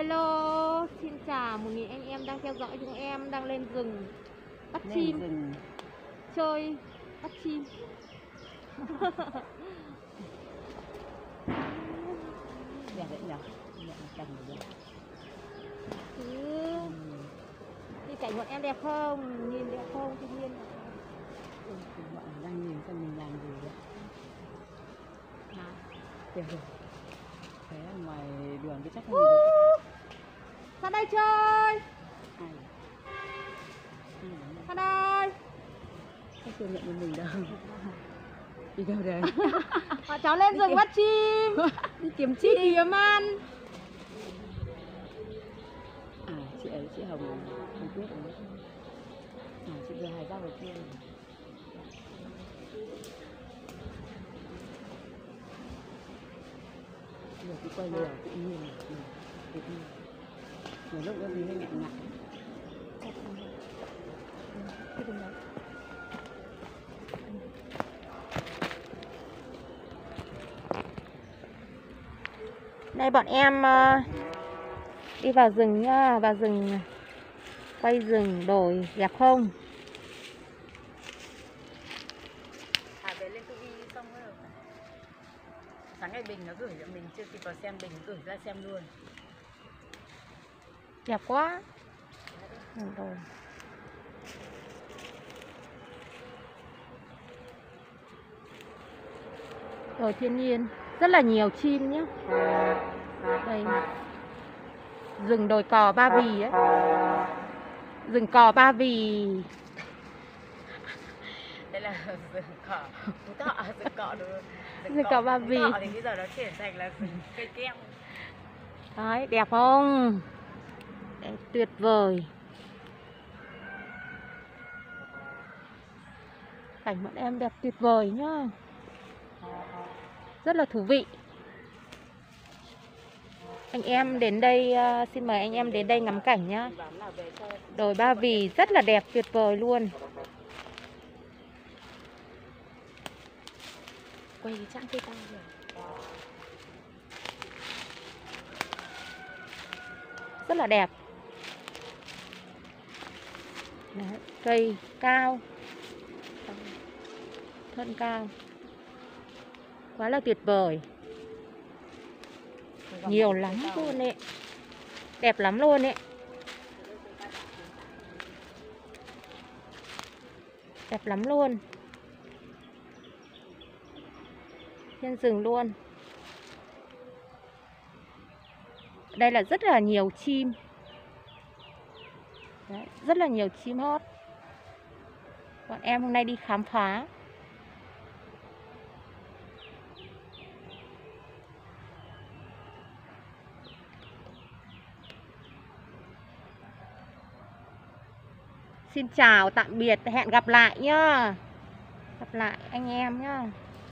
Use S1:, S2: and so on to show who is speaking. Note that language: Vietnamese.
S1: Hello, xin chào 1000 anh em đang theo dõi chúng em đang lên rừng bắt chim, chơi bắt chim.
S2: Đẹp đấy nhỉ? Đẹp rồi.
S1: Thì cảnh bọn em đẹp không? Nhìn đẹp không? Tự nhiên
S2: Bọn đang nhìn xem mình làm gì đấy. Đẹp rồi. Thế ở ngoài đường cái chắc không được.
S1: Ra đây chơi.
S2: Ai?
S1: Ra đây.
S2: Không thừa nhận với mình đâu. Đi đâu đấy?
S1: Họ cháu lên rừng bắt chim.
S2: Đi kiếm
S1: Chị kiếm ăn.
S2: À, chị ấy, chị Hồng không biết đấy. À, chị đưa hai rau vào kia. Giờ chị quay lừa tự nhiên tự nhiên. Nhiều lúc em thấy ngại ngại.
S1: Đây bọn em đi vào rừng nhá, vào rừng quay rừng đồi đẹp không?
S2: Về lên tivi xong rồi. Sáng ngày Bình nó gửi cho mình chưa kịp vào xem, Bình gửi ra xem luôn.
S1: Đẹp quá. Rồi. Rồi thiên nhiên rất là nhiều chim nhé. Đây rừng đồi cò Ba Vì ấy, rừng cò Ba Vì.
S2: Đây là rừng cỏ Phú Thọ,
S1: Rừng cò Ba Vì.
S2: Phú Thọ thì bây giờ nó chuyển thành là rừng cây keo.
S1: Đấy, đẹp không? Đấy, tuyệt vời. Cảnh bọn em đẹp tuyệt vời nhá. Rất là thú vị. Anh em đến đây, xin mời anh em đến đây ngắm cảnh nhá. Đồi Ba Vì rất là đẹp, tuyệt vời luôn.
S2: Quay cái chặng cây to rồi.
S1: Rất là đẹp. Đấy, cây cao, thân cao, quá là tuyệt vời. Nhiều lắm luôn ấy. Đẹp lắm luôn ấy. Đẹp lắm luôn. Trên rừng luôn. Đây là rất là nhiều chim. Đấy, rất là nhiều chim hót. Bọn em hôm nay đi khám phá. Xin chào, tạm biệt, hẹn gặp lại nhá. Gặp lại anh em nhá.